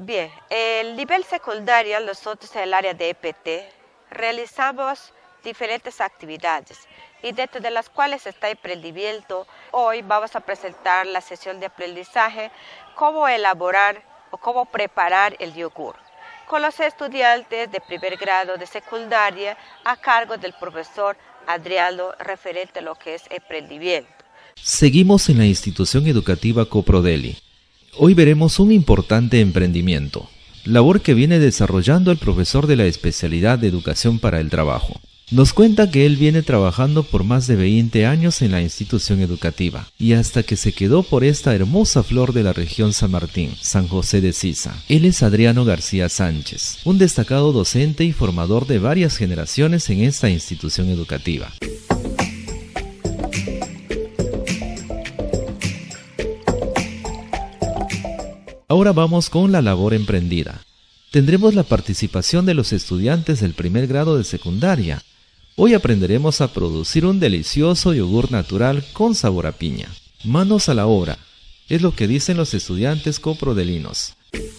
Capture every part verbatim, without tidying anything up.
Bien, el nivel secundario, nosotros en el área de E P T, realizamos diferentes actividades y dentro de las cuales está emprendimiento. Hoy vamos a presentar la sesión de aprendizaje, cómo elaborar o cómo preparar el yogur, con los estudiantes de primer grado de secundaria a cargo del profesor Adriano, referente a lo que es emprendimiento. Seguimos en la institución educativa Coprodeli. Hoy veremos un importante emprendimiento, labor que viene desarrollando el profesor de la especialidad de Educación para el Trabajo. Nos cuenta que él viene trabajando por más de veinte años en la institución educativa y hasta que se quedó por esta hermosa flor de la región San Martín, San José de Sisa. Él es Adriano García Sánchez, un destacado docente y formador de varias generaciones en esta institución educativa. Ahora vamos con la labor emprendida. Tendremos la participación de los estudiantes del primer grado de secundaria. Hoy aprenderemos a producir un delicioso yogur natural con sabor a piña. Manos a la obra, es lo que dicen los estudiantes coprodelinos.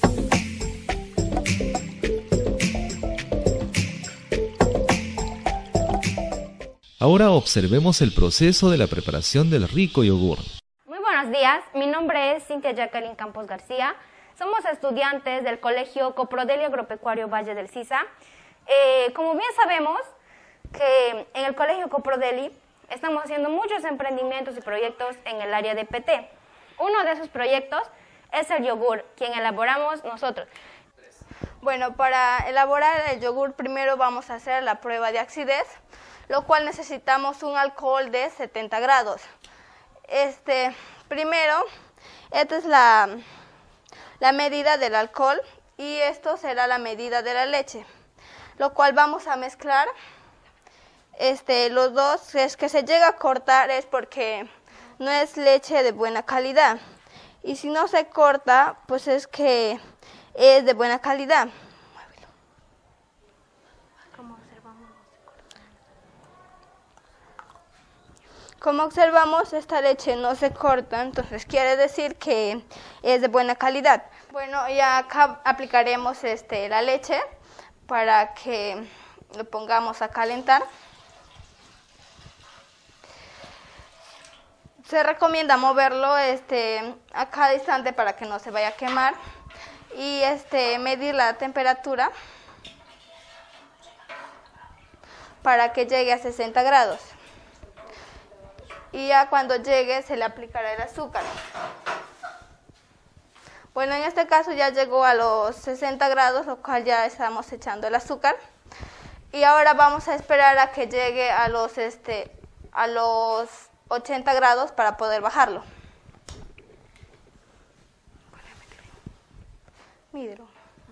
Ahora observemos el proceso de la preparación del rico yogur. Buenos días, mi nombre es Cintia Jacqueline Campos García. Somos estudiantes del Colegio Coprodeli Agropecuario Valle del Sisa. Eh, como bien sabemos que en el Colegio Coprodeli estamos haciendo muchos emprendimientos y proyectos en el área de P T. Uno de esos proyectos es el yogur, quien elaboramos nosotros. Bueno, para elaborar el yogur primero vamos a hacer la prueba de acidez, lo cual necesitamos un alcohol de setenta grados. Este, primero, esta es la, la medida del alcohol y esto será la medida de la leche, lo cual vamos a mezclar. Este, los dos, es que se llega a cortar es porque no es leche de buena calidad y si no se corta, pues es que es de buena calidad. Como observamos, esta leche no se corta, entonces quiere decir que es de buena calidad. Bueno, y acá aplicaremos este, la leche para que lo pongamos a calentar. Se recomienda moverlo este, a cada instante para que no se vaya a quemar y este, medir la temperatura para que llegue a sesenta grados. Y ya cuando llegue se le aplicará el azúcar. Bueno, en este caso ya llegó a los sesenta grados, lo cual ya estamos echando el azúcar. Y ahora vamos a esperar a que llegue a los, este, a los ochenta grados para poder bajarlo. Mídelo.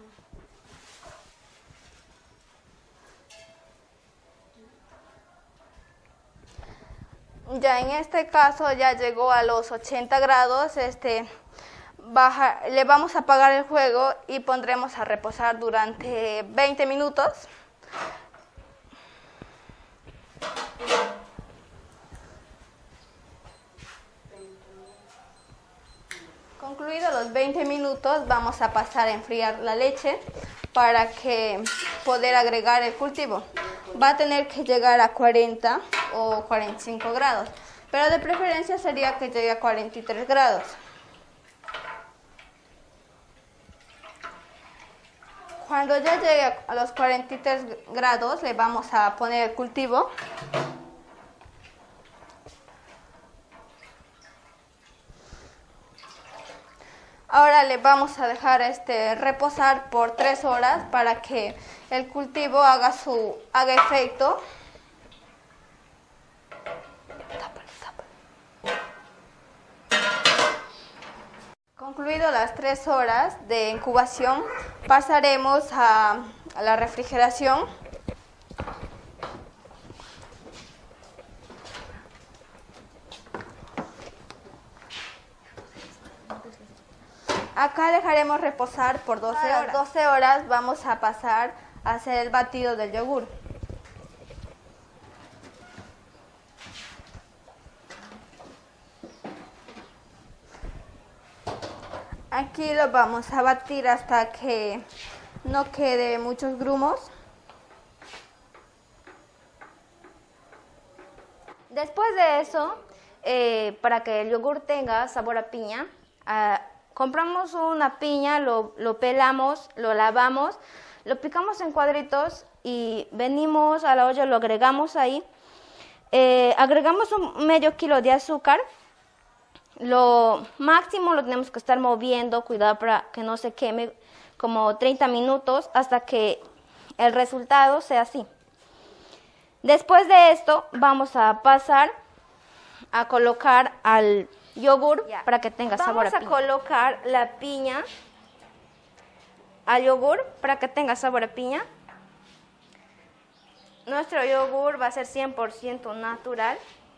Ya en este caso ya llegó a los ochenta grados, este, baja, le vamos a apagar el fuego y pondremos a reposar durante veinte minutos. Concluidos los veinte minutos vamos a pasar a enfriar la leche para que poder agregar el cultivo. Va a tener que llegar a cuarenta o cuarenta y cinco grados, pero de preferencia sería que llegue a cuarenta y tres grados. Cuando ya llegue a los cuarenta y tres grados le vamos a poner el cultivo. Ahora le vamos a dejar este, reposar por tres horas para que el cultivo haga, su, haga efecto. Concluido las tres horas de incubación, pasaremos a, a la refrigeración. Acá dejaremos reposar por doce horas. A las doce horas vamos a pasar a hacer el batido del yogur. Aquí lo vamos a batir hasta que no quede muchos grumos. Después de eso, eh, para que el yogur tenga sabor a piña, uh, compramos una piña, lo, lo pelamos, lo lavamos, lo picamos en cuadritos y venimos a la olla, lo agregamos ahí. Eh, agregamos un medio kilo de azúcar. Lo máximo lo tenemos que estar moviendo, cuidado para que no se queme, como treinta minutos hasta que el resultado sea así. Después de esto vamos a pasar a colocar al yogur ya, para que tenga sabor a piña. Vamos a colocar la piña al yogur para que tenga sabor a piña. Nuestro yogur va a ser cien por ciento natural.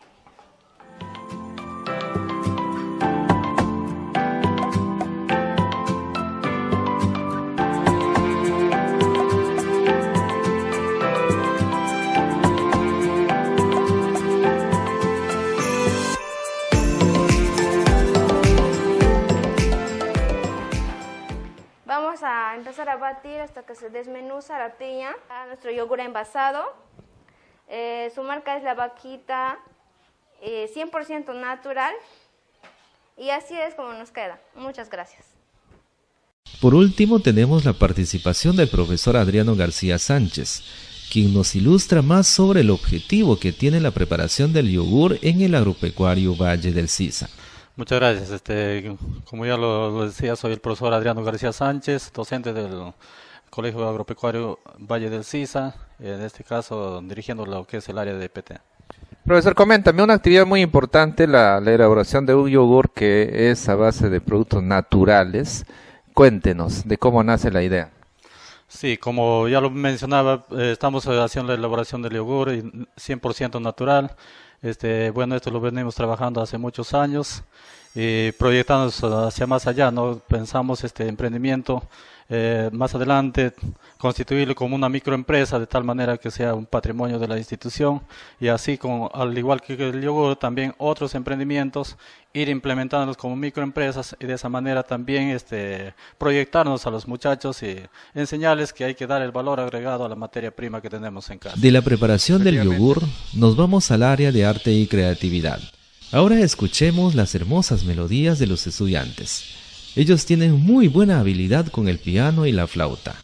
Vamos a empezar a batir hasta que se desmenuza la piña. A nuestro yogur envasado. Eh, su marca es La Vaquita, eh, cien por ciento natural. Y así es como nos queda. Muchas gracias. Por último tenemos la participación del profesor Adriano García Sánchez, quien nos ilustra más sobre el objetivo que tiene la preparación del yogur en el agropecuario Valle del Sisa. Muchas gracias. Este, como ya lo, lo decía, soy el profesor Adriano García Sánchez, docente del Colegio Agropecuario Valle del Sisa, en este caso dirigiendo lo que es el área de P T. Profesor, coméntame, una actividad muy importante, la, la elaboración de un yogur que es a base de productos naturales. Cuéntenos de cómo nace la idea. Sí, como ya lo mencionaba, eh, estamos haciendo la elaboración del yogur cien por ciento natural. Este, bueno, esto lo venimos trabajando hace muchos años y proyectándonos hacia más allá, ¿no? Pensamos este emprendimiento eh, más adelante constituirlo como una microempresa de tal manera que sea un patrimonio de la institución y así como al igual que el yogur también otros emprendimientos ir implementándolos como microempresas y de esa manera también este proyectarnos a los muchachos y enseñarles que hay que dar el valor agregado a la materia prima que tenemos en casa. De la preparación del yogur nos vamos al área de arte y creatividad. Ahora escuchemos las hermosas melodías de los estudiantes. Ellos tienen muy buena habilidad con el piano y la flauta.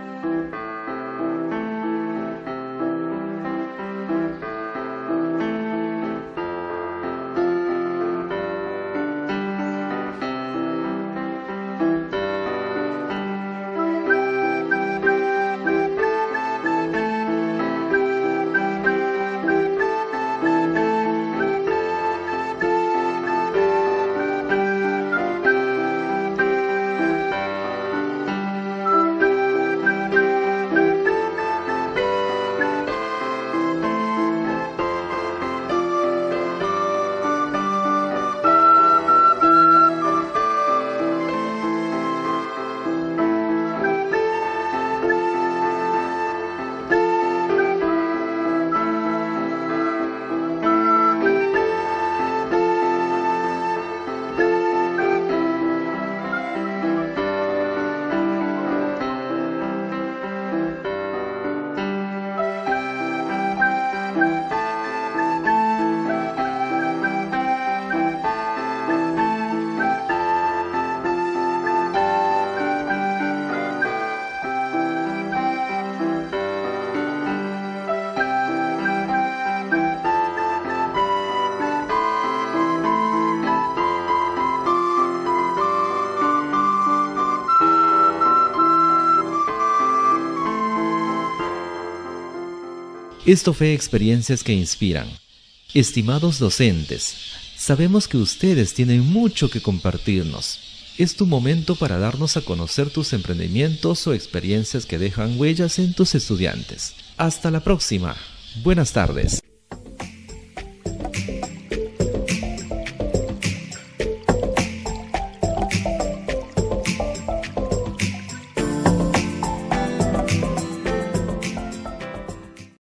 Esto fue Experiencias que Inspiran. Estimados docentes, sabemos que ustedes tienen mucho que compartirnos. Es tu momento para darnos a conocer tus emprendimientos o experiencias que dejan huellas en tus estudiantes. Hasta la próxima. Buenas tardes.